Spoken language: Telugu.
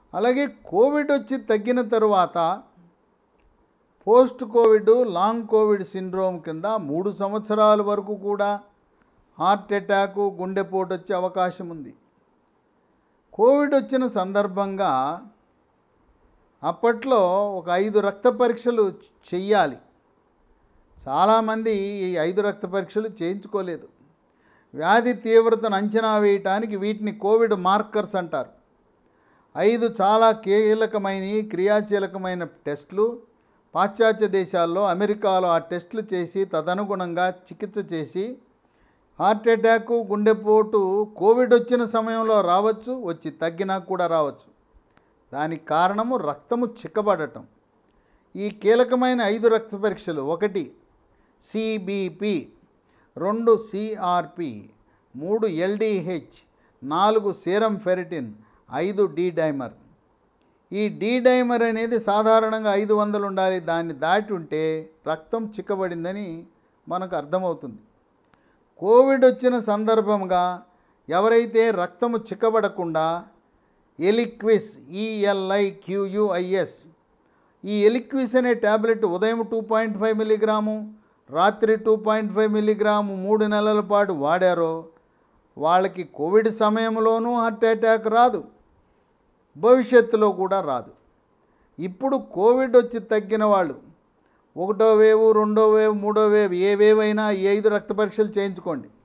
అలాగే కోవిడ్ వచ్చి తగ్గిన తరువాత post Covid long Covid syndrome కింద 3 సంవత్సరాల వరకు కూడా హార్ట్ అటాకు గుండెపోటు వచ్చే అవకాశం ఉంది. కోవిడ్ వచ్చిన సందర్భంగా అప్పట్లో ఒక 5 రక్త పరీక్షలు చెయ్యాలి. చాలామంది ఈ 5 రక్త పరీక్షలు చేయించుకోలేదు. వ్యాధి తీవ్రతను అంచనా వేయటానికి వీటిని కోవిడ్ మార్కర్స్ అంటారు. 5 చాలా కీలకమైన క్రియాశీలకమైన టెస్టులు పాశ్చాత్య దేశాల్లో అమెరికాలో ఆ టెస్టులు చేసి తదనుగుణంగా చికిత్స చేసి హార్ట్ అటాకు గుండెపోటు కోవిడ్ వచ్చిన సమయంలో రావచ్చు, వచ్చి తగ్గినా కూడా రావచ్చు. దానికి కారణము రక్తము చిక్కబడటం. ఈ కీలకమైన 5 రక్త పరీక్షలు 1 CBP, 2 CRP, 3 LDH, 4 serum ferritin, 5 D dimer. ఈ డి డైమర్ అనేది సాధారణంగా 500 ఉండాలి. దాన్ని దాటి ఉంటే రక్తం చిక్కబడిందని మనకు అర్థమవుతుంది. కోవిడ్ వచ్చిన సందర్భంగా ఎవరైతే రక్తము చిక్కబడకుండా ఎలిక్విస్ ELIQUIS ఈ ఎలిక్విస్ అనే ట్యాబ్లెట్ ఉదయం 2.5 మిల్లీగ్రాము, రాత్రి 2.5 మిల్లీగ్రాము 3 నెలల పాటు వాడారో వాళ్ళకి కోవిడ్ సమయంలోనూ హార్ట్ అటాక్ రాదు, భవిష్యత్తులో కూడా రాదు. ఇప్పుడు కోవిడ్ వచ్చి తగ్గిన వాళ్ళు 1వ వేవ్, 2వ వేవ్, 3వ వేవ్ ఏ వేవ్ అయినా ఈ 5 రక్త పరీక్షలు చేయించుకోండి.